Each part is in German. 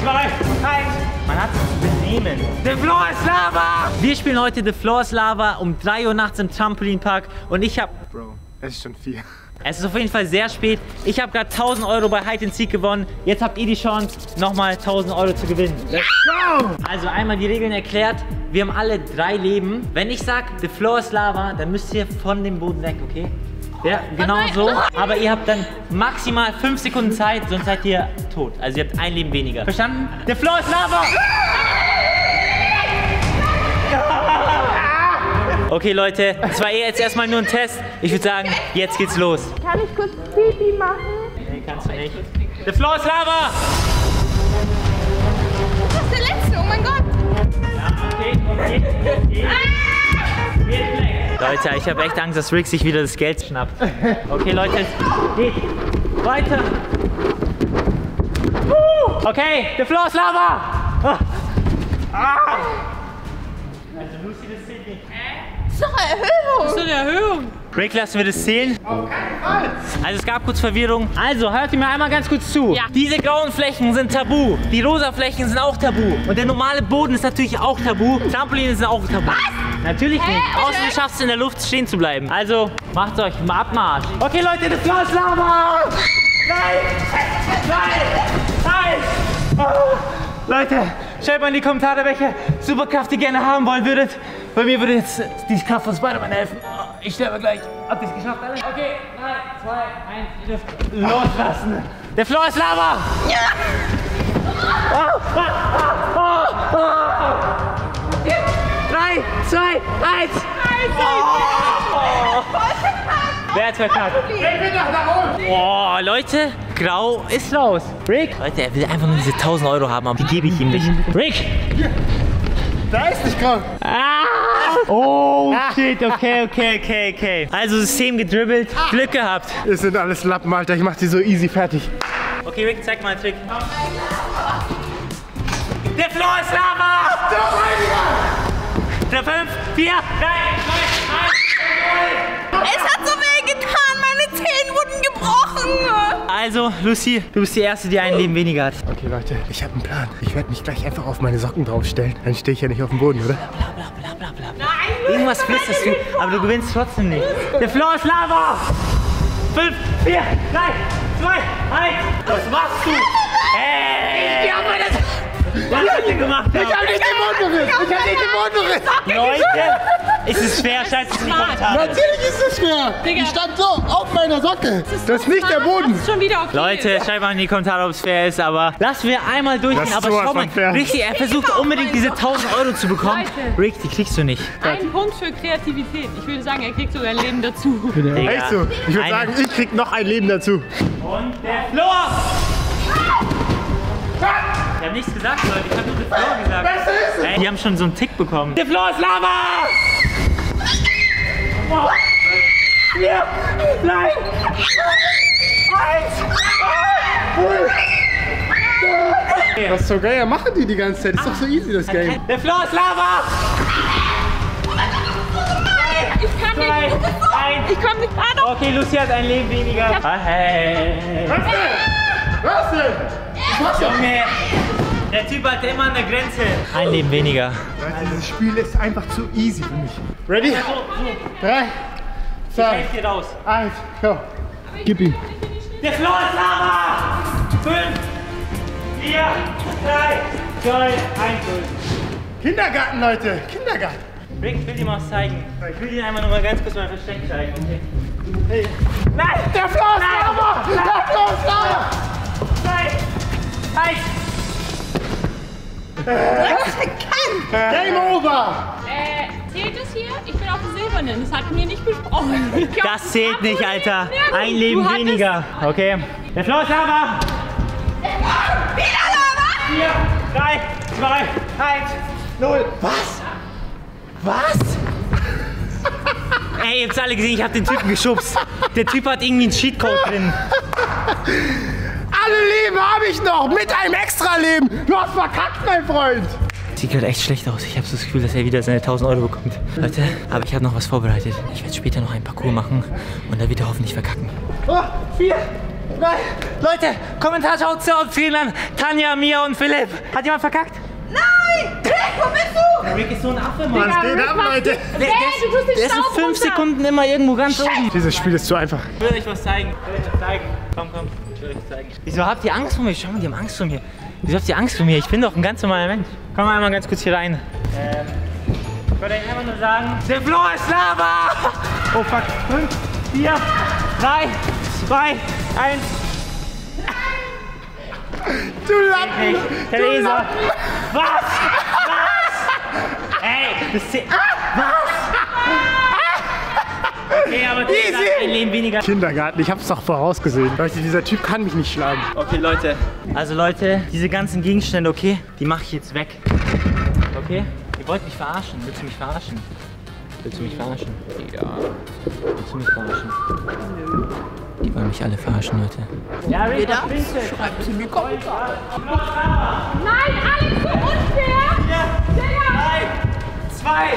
2, 1. Man hat sich zu benehmen. The Floor is Lava! Wir spielen heute The Floor is Lava um 3 Uhr nachts im Trampolinpark und ich hab... Bro, es ist schon 4. Es ist auf jeden Fall sehr spät. Ich habe gerade 1000 Euro bei Hide and Seek gewonnen. Jetzt habt ihr die Chance, nochmal 1000 Euro zu gewinnen. Let's go! Also einmal die Regeln erklärt. Wir haben alle 3 Leben. Wenn ich sage, The Floor is Lava, dann müsst ihr von dem Boden weg, okay? Ja, genau so. Aber ihr habt dann maximal 5 Sekunden Zeit, sonst seid ihr tot. Also ihr habt ein Leben weniger. Verstanden? The Floor is Lava! Okay, Leute, das war jetzt erstmal nur ein Test. Ich würde sagen, jetzt geht's los. Kann ich kurz Pipi machen? Nee, kannst du nicht. The Floor is Lava! Das ist der letzte, oh mein Gott! Ja, okay. Leute, ich habe echt Angst, dass Rick sich wieder das Geld schnappt. Okay, Leute, es geht weiter. Okay, The Floor is Lava! Also Lucy, das zählt nicht. Das ist doch eine Erhöhung! Das ist eine Erhöhung. Rick, lassen wir das zählen? Auf keinen Fall! Also es gab kurz Verwirrung. Also hört ihr mir einmal ganz kurz zu. Ja. Diese grauen Flächen sind tabu. Die rosa Flächen sind auch tabu. Und der normale Boden ist natürlich auch tabu. Trampoline sind auch tabu. Was? Natürlich nicht. Außer du schaffst es in der Luft stehen zu bleiben. Also macht euch mal Abmarsch. Okay Leute, The Floor is Lava! Nein! Leute, schreibt mal in die Kommentare, welche Superkraft ihr gerne haben wollen würdet. Bei mir würde jetzt die Kraft von Spider-Man helfen. Ich sterbe gleich. Habt ihr es geschafft, alle? Okay, 3, 2, 1, ihr dürft loslassen. The Floor is Lava! Ja! 3, 2, 1! Wer hat's verkackt? Ich bin doch da oben! Oh, Leute, grau ist raus. Rick? Leute, er will einfach nur diese 1000 Euro haben, aber die gebe ich ihm nicht. Rick! Da ist nicht grau! Oh, shit, okay. Also System gedribbelt, Glück gehabt. Es sind alles Lappen, Alter. Ich mach die so easy fertig. Okay, Rick, zeig mal einen Trick. Der Floor ist Lava! Der 5, 4, 3, 2, 1. Es hat so weh getan, meine Zähne wurden gebrochen! Also, Lucy, du bist die Erste, die ein Leben weniger hat. Okay, Leute, ich habe einen Plan. Ich werde mich gleich einfach auf meine Socken draufstellen. Dann stehe ich ja nicht auf dem Boden, oder? Bla. Irgendwas flüsterst du, aber du gewinnst trotzdem nicht. Der Floor ist Lava! 5, 4, 3, 2, 1. Was machst du? Hey! Ich hab mir das... Was habt ihr gemacht? Ich hab nicht den Mund berührt! Leute, ist es schwer? Schreibt es in die Kommentare. Natürlich ist es schwer! Digga. Ich stand so auf meiner Socke! Das ist nicht der Boden! Das ist schon wieder okay. Leute, schreibt mal in die Kommentare, ob es fair ist, aber lassen wir einmal durchgehen. Das ist Aber sowas schau mal, von fair. richtig, er versucht unbedingt diese 1000 Euro zu bekommen. Leute. Rick, die kriegst du nicht. Ein Punkt für Kreativität. Ich würde sagen, er kriegt sogar ein Leben dazu. Digga. Echt so? Ich würde sagen, ich krieg noch ein Leben dazu. Und der Floor! Ich hab nichts gesagt, Leute. Ich hab nur der Floor gesagt. Besser ist es! Ey, die haben schon so einen Tick bekommen. Der Floor ist Lava! 4, 3, 1. Was so geil machen die ganze Zeit? Ist doch so easy, das Game. Der Floor ist Lava! Ich kann nicht. 1. Ich komm nicht. Ah, doch. Okay, Lucy hat ein Leben weniger. Hey. Was denn? Was denn? Junge, der Typ hat immer an der Grenze. Ein Leben weniger. Leute, dieses Spiel ist einfach zu easy für mich. Ready? 3, 2, Helft dir raus. 1, go. Gib ihm. Der Floor ist Lava! 5, 4, 3, 2, 1. Kindergarten, Leute. Kindergarten. Rick, ich will dir mal was zeigen. Ich will dir einmal noch mal ganz kurz mein Versteck zeigen, okay? Hey. Nein! Der Floor ist Lava! Der Floor ist Lava! 3, 1. Game over! Zählt es hier? Ich bin auf dem Silbernen. Das hatten wir nicht besprochen. Das zählt nicht, Alter. Ja, gut. Ein Leben Du hattest- weniger. Okay. Der Floor ist Lava! Wieder Lava! 4, 3, 2, 1, 0. Was? Ey, ihr habt alle gesehen, ich hab den Typen geschubst. Der Typ hat irgendwie einen Cheatcode drin. Alle Leben habe ich noch! Mit einem Extra-Leben! Du hast verkackt, mein Freund! Sieht gerade echt schlecht aus. Ich habe so das Gefühl, dass er wieder seine 1000 Euro bekommt. Leute, aber ich habe noch was vorbereitet. Ich werde später noch ein Parcours machen und da wird er hoffentlich verkacken. Oh, 4, Leute, Kommentarsektion vielen an Tanja, Mia und Philipp. Hat jemand verkackt? Nein! Rick, wo bist du? Der Rick ist so ein Affe, Mann. Was geht ab, Leute? Der ist in 5 Sekunden immer irgendwo ganz oben. Dieses Spiel ist zu einfach. Ich will euch was zeigen. Komm. Ich will euch zeigen. Wieso habt ihr Angst vor mir? Schau mal, die haben Angst vor mir. Wieso habt ihr Angst vor mir? Ich bin doch ein ganz normaler Mensch. Komm mal einmal ganz kurz hier rein. Ich wollte euch einfach nur sagen, der Floor ist Lava! Oh fuck. 5, 4, 3, 2, 1. Du Lappen! Theresa! Was? Ey, das ist... Was? Okay, aber Theresa hat ein Leben weniger. Kindergarten, ich hab's doch vorausgesehen. Leute, dieser Typ kann mich nicht schlagen. Okay, Leute. Also Leute, diese ganzen Gegenstände, okay, die mache ich jetzt weg. Okay? Ihr wollt mich verarschen. Willst du mich verarschen? Willst du mich verarschen? Ja. Willst du mich verarschen? Die wollen mich alle verarschen, Leute. Ja, Rick, was bringst du jetzt? Schreibt sie mir Kommentar. Nein, Alex, so unfair! 3, 2, 1.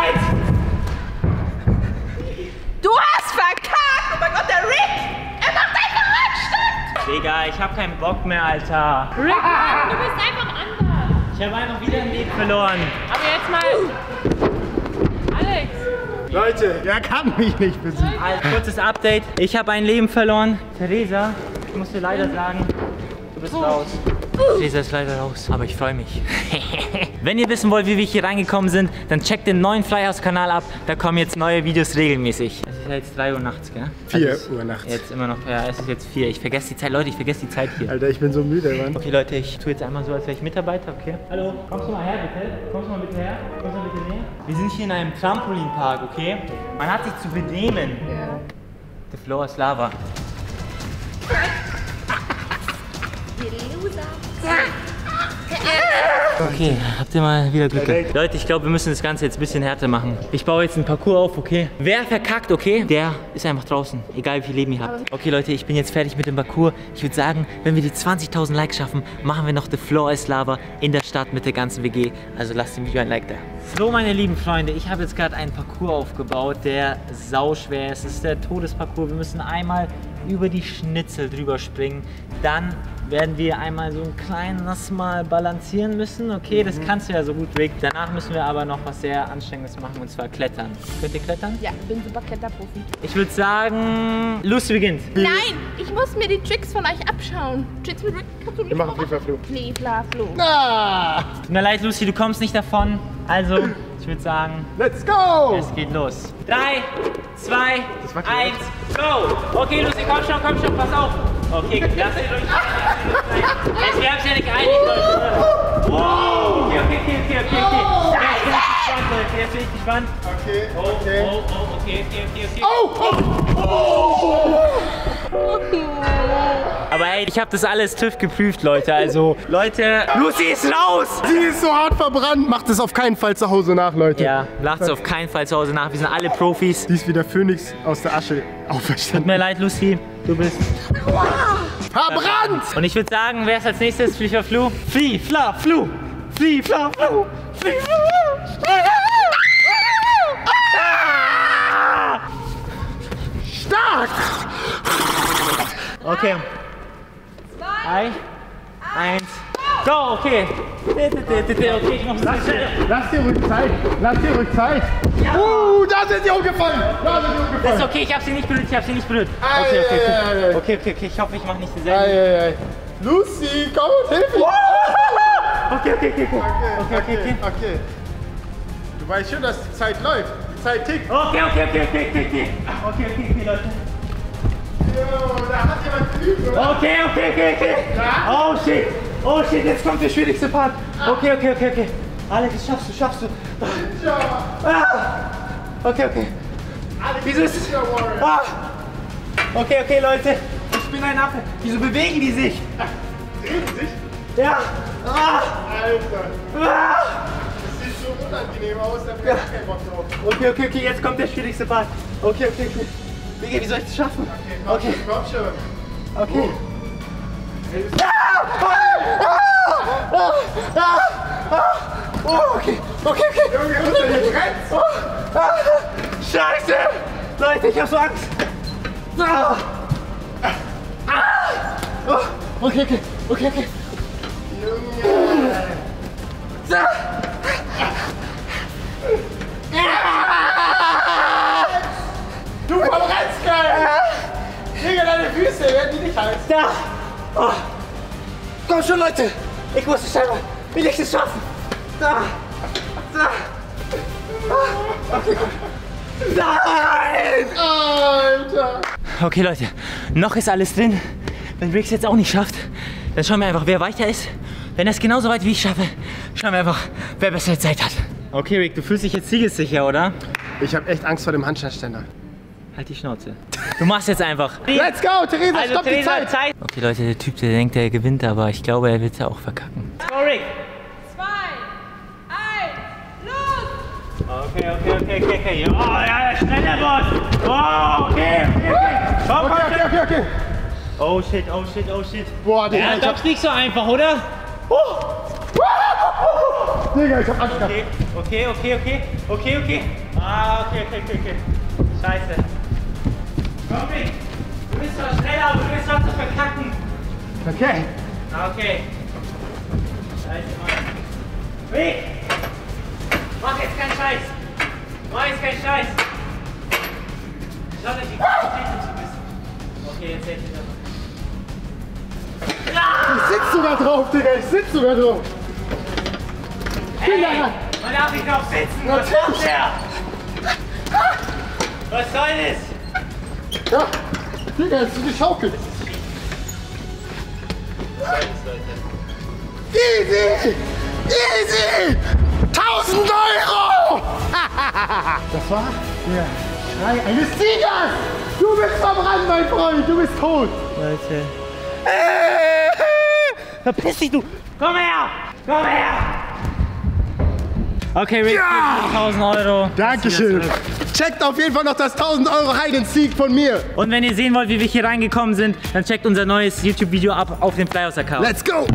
Du hast verkackt! Oh mein Gott, der Rick! Er macht einfach Rückstand! Digga, ich hab keinen Bock mehr, Alter. Rick, du bist einfach anders. Ich habe einfach wieder ein Leben verloren. Aber jetzt mal... Alex. Leute, er kann mich nicht besiegen. Also, kurzes Update. Ich habe ein Leben verloren. Theresa, ich muss dir leider sagen, du bist raus. Theresa ist leider raus, aber ich freue mich. Wenn ihr wissen wollt, wie wir hier reingekommen sind, dann checkt den neuen Flyhouse-Kanal ab. Da kommen jetzt neue Videos regelmäßig. Es ist ja jetzt 3 Uhr nachts, gell? 4 Uhr nachts. Jetzt immer noch, ja, es ist jetzt 4. Ich vergesse die Zeit, Leute, ich vergesse die Zeit hier. Alter, ich bin so müde, Mann. Okay, Leute, ich tue jetzt einmal so, als wäre ich Mitarbeiter, okay? Hallo, kommst du mal her, bitte? Kommst du mal bitte her? Kommst du mal bitte näher? Wir sind hier in einem Trampolinpark, okay? Man hat sich zu benehmen. Ja. The floor is lava. Okay, habt ihr mal wieder Glück gehabt. Leute, ich glaube, wir müssen das Ganze jetzt ein bisschen härter machen. Ich baue jetzt einen Parcours auf, okay? Wer verkackt, okay, der ist einfach draußen. Egal wie viel Leben ihr habt. Okay, Leute, ich bin jetzt fertig mit dem Parcours. Ich würde sagen, wenn wir die 20.000 Likes schaffen, machen wir noch The Floor is Lava in der Stadt mit der ganzen WG. Also lasst dem Video ein Like da. So, meine lieben Freunde, ich habe jetzt gerade einen Parcours aufgebaut, der sauschwer ist. Es ist der Todesparcours. Wir müssen einmal über die Schnitzel drüber springen. Dann werden wir einmal so ein kleines Mal balancieren müssen. Okay, das kannst du ja so gut, Rick. Danach müssen wir aber noch was sehr Anstrengendes machen, und zwar klettern. Könnt ihr klettern? Ja, ich bin super Kletterprofi. Ich würde sagen, Lucy beginnt. Nein, ich muss mir die Tricks von euch abschauen. Tricks mit Rick, kannst du nicht Wir machen Fliegerflug. Fliegerflug. Na! Tut mir leid, Lucy, du kommst nicht davon. Also, ich würde sagen, Let's go! es geht los. 3, 2, 1, go! Okay, Lucy, komm schon, pass auf. Okay, lass dir durch. Wir haben es ja nicht geeinigt, Leute. Wow! Okay. Jetzt bin ich gespannt. Okay, okay. Aber ey, ich habe das alles TÜV geprüft, Leute. Also, Leute, Lucy ist raus! Sie ist so hart verbrannt. Macht es auf keinen Fall zu Hause nach, Leute. Ja, lacht es auf keinen Fall zu Hause nach. Wir sind alle Profis. Sie ist wie der Phönix aus der Asche Tut auferstanden. mir leid, Lucy. Du bist Verbrannt! Und ich würde sagen, wer ist als nächstes? Flie, Flu? Flie, Fla, Flu! Flie, Fla, Flu! Flie, Fla, Flu! Stark! Okay. 3, 1, go! Okay. Okay, ich mach's nicht schnell. Lass dir ruhig Zeit. Da sind sie umgefallen. Das ist okay, ich hab sie nicht berührt, Okay, ich hoffe, ich mach nicht dieselbe. Ei. Lucy, komm und hilf mir. Okay. Du weißt schon, dass die Zeit läuft. Die Zeit tickt. Okay, Leute. Jo, da hat jemand geübt, oder? Okay. Ja? Oh shit, jetzt kommt der schwierigste Part. Okay. Alex, das schaffst du. Ja. Okay. Wieso ist es? Okay, Leute. Ich bin ein Affe. Wieso bewegen die sich? Drehen sie sich? Ja. Alter. Das sieht so unangenehm aus, da hab ich keinen Bock drauf. Okay, jetzt kommt der schwierigste Part. Okay. Digga, wie soll ich das schaffen? Okay, komm schon. Okay. Okay. Junge, unter den Grenzen. Scheiße! Leute, ich hab so Angst. Okay. Du verbrennst geil! Digga, deine Füße werden die nicht heiß. Da! Oh. Komm schon, Leute! Ich muss es scheinbar wenigstens schaffen. Da! Okay, gut. Nein! Alter! Okay, Leute, noch ist alles drin. Wenn Rick es jetzt auch nicht schafft, dann schauen wir einfach, wer weiter ist. Wenn er es genauso weit wie ich schaffe, schauen wir einfach, wer bessere Zeit hat. Okay, Rick, du fühlst dich jetzt siegessicher, oder? Ich habe echt Angst vor dem Handstandständer. Halt die Schnauze. Du machst jetzt einfach. Let's go, Theresa, Also, stopp die Theresa, Zeit! Okay, Leute, der Typ, der denkt, er gewinnt, aber ich glaube, er wird es ja auch verkacken. Let's go, Rick! 2, 1, los! Okay. Oh, ja, schneller Boss! Oh, okay. Komm. Okay. Oh shit. Boah, Digga, Ja, ich hab... doch nicht so einfach, oder? Digga, ich hab Angst gehabt. Okay. Okay. Scheiße. Komm, Rick. Du bist zwar schneller, aber du wirst was zu verkacken. Okay. Okay. Scheiße, Mann. Rick! Mach jetzt keinen Scheiß. Schau dir die Konzentration zu bist. Okay, jetzt hält ihr Ich sitz sogar drauf, Digga, Hey, man darf nicht drauf sitzen. Was macht der? Was soll das? Ja, Digga, das ist die Schaukel. Easy! 1000 €! Das war der Schrei eines Siegers! Du bist verbrannt, mein Freund, du bist tot! Leute. Verpiss dich, du! Komm her! Okay, Rick, Ja! 1000 €. Dankeschön! Checkt auf jeden Fall noch das 1000 € Hide and Seek von mir! Und wenn ihr sehen wollt, wie wir hier reingekommen sind, dann checkt unser neues YouTube-Video ab auf dem Flyhouse-Account. Let's go!